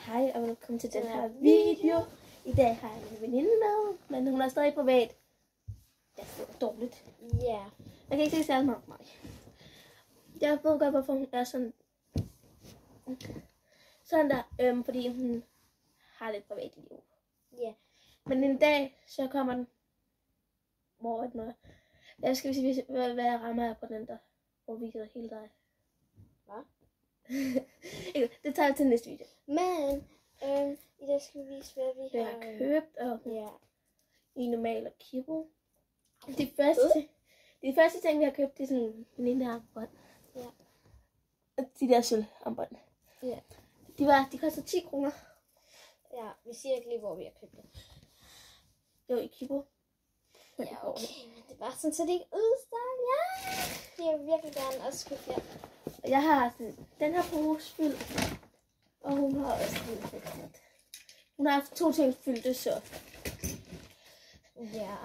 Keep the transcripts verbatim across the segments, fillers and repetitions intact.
Hej og velkommen til den her video. I dag har jeg min veninde med, men hun er stadig privat. Jeg føler dårligt. Ja. Yeah. Jeg kan ikke se særlig meget mig. Jeg ved godt, hvorfor hun er sådan. Sådan der, øhm, fordi hun har lidt privat liv. Ja. Yeah. Men en dag, så kommer den. Hvor er den noget? Jeg skal vise, hvad jeg rammer her på den der. Hvor viser hele dig. Hvad? Det tager jeg til næste video. Men, øhm, i dag skal vi vise, hvad vi jeg har har købt. Og ja. I normal og kibble. De første, de første ting, vi har købt, det er sådan en lille armbånd. Ja. Og de der sølvarmbånd. Ja. De, var, de koster ti kroner. Ja, vi siger ikke lige, hvor vi har købt det. Det var i kibble. Ja, okay, men det var sådan, så det ikke udstår. Ja, jeg vil virkelig gerne også købe her. Jeg har sådan, den her pose fyldt. Og hun har også fyldt. Hun har haft to ting fyldte, så. Ja.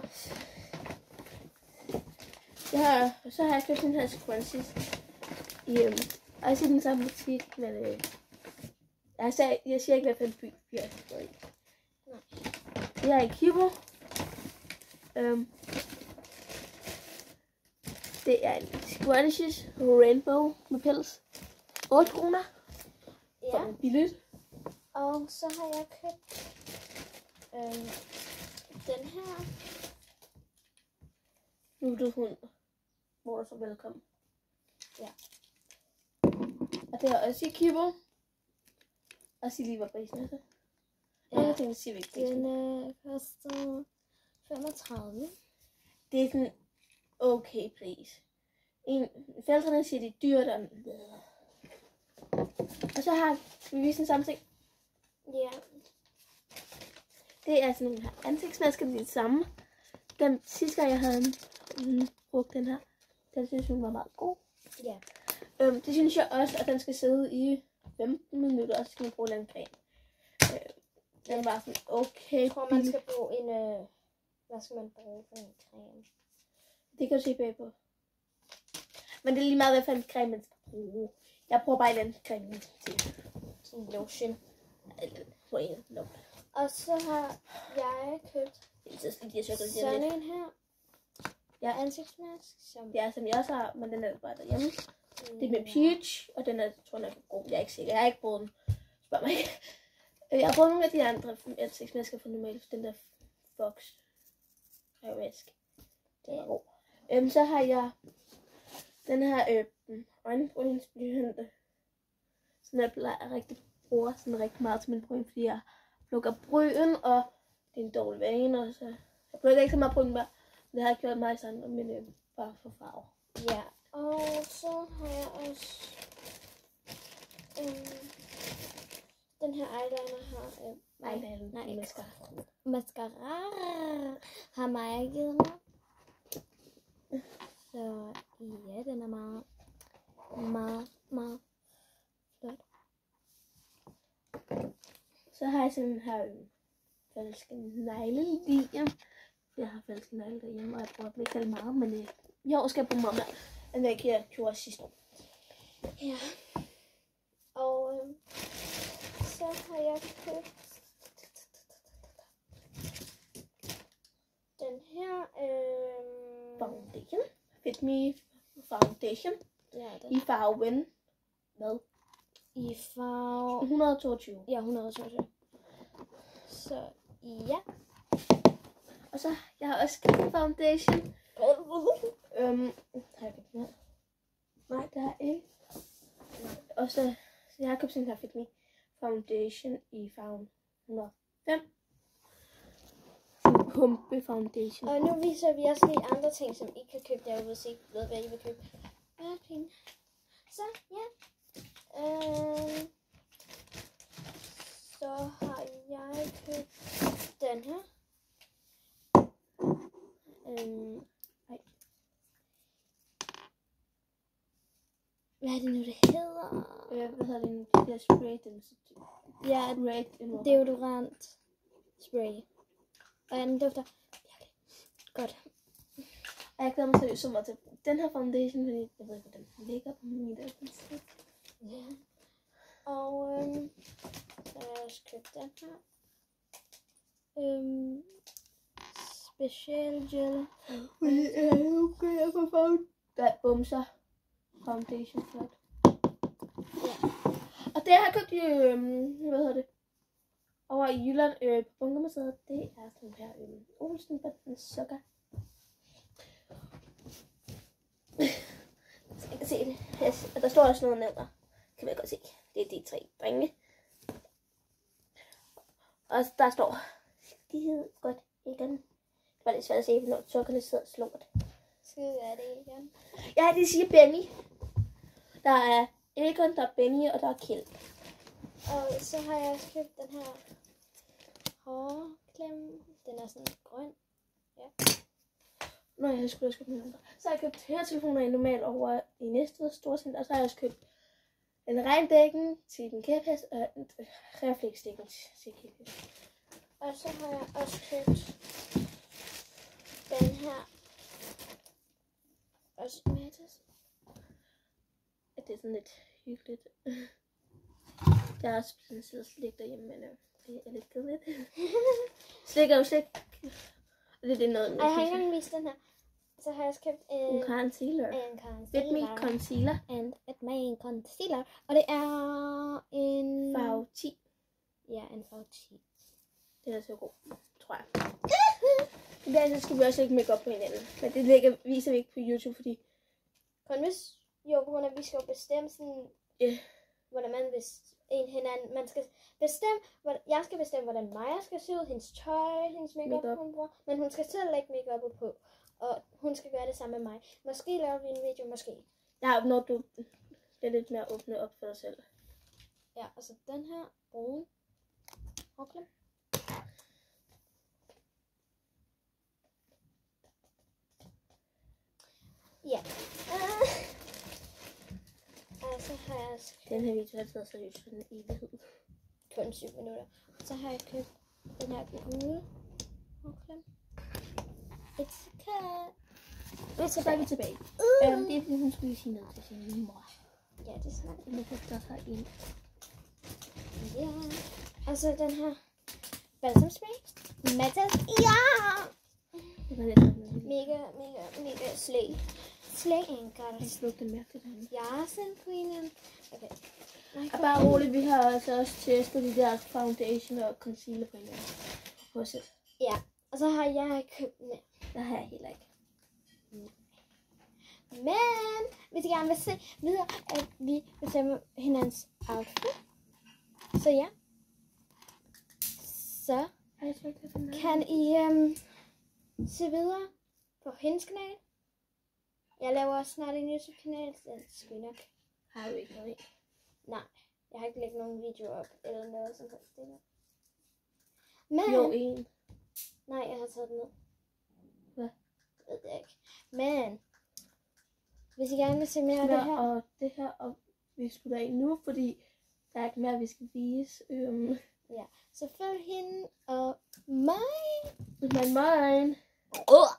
Jeg har, så har jeg købt den her scrunchies. I, øhm, og jeg siger den samme butik, men øh, jeg, sagde, jeg siger ikke, hvad for en by vi har gået i. Nej. Det er i Kibble. Øhm, det er en scrunchies rainbow med pels. otte kroner. Ja. For billigt. Og så har jeg købt øhm, den her. Nu er du hund. Hvor er så velkommen. Ja. Og det er også i Kibble. Og sig lige, hvad prisen er så. Ja. Jeg tænker, siger vi ikke prisen. Den øh, koster femogtredive. Det er sådan okay pris. En, forældrene siger, det er dyrt. Og, og så har vi vist den samme ting. Ja. Det er sådan nogle her ansigtsmasker, det er det samme. Den sidste gang, jeg havde mm, brugt den her, den synes hun var meget god. Ja. Øhm, det synes jeg også, at den skal sidde i femten minutter, og så skal man bruge den creme. Øh, den var sådan okay. Jeg tror, man skal bruge en... Øh, hvad skal man bruge for en creme? Det kan du se bagpå. Men det er lige meget, hvad for en creme man skal bruge. Jeg bruger bare den creme til. Sådan lotion. På en lov. Og så har jeg købt sådan en her. Ja. Ansigtsmask. Som Ja, som jeg også har, men den er bare derhjemme. Mm. Det er med peach, og den er, tror jeg, er god. Jeg er ikke sikker. Jeg har ikke brugt den. Spørg mig ikke. Jeg har brugt nogle af de andre ansigtsmasker for normalt. Den der Fox mask. Den er god. Øhm, så har jeg den her øh, øjenbrynsblyante. Sådan jeg plejer rigtig bruger sådan rigtig meget til min bryn, fordi jeg plukker bryn, og det er en dårlig vane, og så jeg plukker ikke så meget bryn mere. Det har jeg gjort meget sådan, men øh, bare for farve. Ja, og så har jeg også øhm, den her eyeliner her. Øh, nej, Eyeliner, nej, ikke mascara. Mascara har Maja givet mig. Så ja, den er meget, meget, meget flot. Så har jeg sådan her øh, falske negleliem. Jeg har falske negle derhjemme, og jeg bruger dem ikke særlig meget, men øh, i år skal jeg bruge meget mere, end jeg jeg gjorde sidste år. Ja. Og øh, så har jeg købt den her øh, Foundation. Fit Me Foundation. Ja, den. I farven hvad? I farve et hundrede og toogtyve. ja, et hundrede og toogtyve. Så ja. Og så jeg har også købt foundation. Øhm, har jeg købt den her? Nej, det har jeg ikke. Og så, så jeg har købt sådan her Fit Me Foundation i farven et hundrede og fem. Sådan pumpe foundation. Og nu viser vi også lige andre ting, som I kan købe derude, hvis I ikke ved, hvad I vil købe. Okay. Så ja. Øhm, så har jeg købt den her. Øhm, nej. Hvad er det nu, det hedder? Øh, hvad hedder det nu? Det der spray, den Ja, red. deodorant spray. Og den dufter virkelig godt. Og jeg glæder mig seriøst så meget til den her foundation, fordi jeg ved ikke, hvordan den ligger på min ansigt. Ja. Og øhm, så har jeg også købt den her. Øhm, Special Gel. Okay, jeg får farvet. Der er bumser. Foundation flot. Ja. Og det har jeg købt i, øhm, hvad hedder det? Over i Jylland øh, på Bunkermuseet. Det er sådan her øhm, Olsen Banden Sukker. Så jeg kan se det. Yes. Og der står også noget nedenunder. Kan man godt se. Det er de tre drenge. Og der står, de hedder godt igen. Det var lidt svært at se, når sukkerne sidder og slår det. Skal vi gøre det igen? Ja, de siger Benny. Der er Egon, der er Benny, og der er Kjeld. Og så har jeg også købt den her hårklemme. Den er sådan grøn. Ja. Nå, jeg skulle også købe den andre. Så har jeg købt høretelefoner i normal over i Næstved Storcenter. Og så har jeg også købt en regndækken til den kæphest og en refleksdækken til kæphest. Og så har jeg også købt den her. Også Mattes. Ja, det er sådan lidt hyggeligt. Der er også sådan en side slik derhjemme, men øh, det er lidt kedeligt. Slik er jo slik. Det er noget, Ej, jeg har ikke engang vist den her. Så har jeg også købt en, en concealer. en Fit Me concealer. Concealer. And Fit Me Concealer. Og det er en... Farve ti. Ja, en farve ti. Den er så god, tror jeg. I dag så skal vi også lægge make op på hinanden. Men det lægger, viser vi ikke på YouTube, fordi... Kun hvis... Jo, på grund af, at vi skal jo bestemme sådan... Yeah. Hvordan man vil en hinanden... Man skal bestemme... Hvordan, jeg skal bestemme, hvordan Maja skal se ud. Hendes tøj, hendes makeup, Makeup. hun bruger. Men hun skal selv lægge make på. Og hun skal gøre det sammen med mig. Måske laver vi en video, måske. Ja, når du bliver lidt mere åbne op for dig selv. Ja, altså den her brune hårklem. Ja. Uh, og så har jeg også Den her video har taget seriøst for en evighed. kun syv minutter. Så har jeg købt den her gule hårklem. It's cut. Så er vi tilbage. Uh. Øhm, det er fordi, hun skulle sige noget til sin mor. Ja, det er sådan. Nu kan der så en. Ja. Og så den her balsamspray. Mattes. Ja! Det var lidt sådan. Mega, mega, mega slay. Slay anchor. Jeg slog den mærke derinde. Ja, sen queenen. Okay. Nej, Og bare roligt, vi har altså også testet de der foundation og concealer på hinanden. Hos et. Ja, og så har jeg købt den. Der har jeg heller ikke. Men hvis I gerne vil se videre, at vi bestemmer hinandens outfit. Så ja. Så Ej, jeg tror ikke, jeg finder den. kan I um, se videre på hendes kanal. Jeg laver også snart en YouTube-kanal, så den skal nok. Har du ikke noget i? Nej, jeg har ikke lægget nogen video op eller noget som helst. Det Men, Jo, en. nej, jeg har taget den ned. Hvad? Jeg ved det ikke. Men, hvis I gerne vil se mere af det her. Og det her, og vi skulle af nu, fordi der er ikke mere, vi skal vise. Øhm, Ja, så følg hende og mig. men mine. Uh.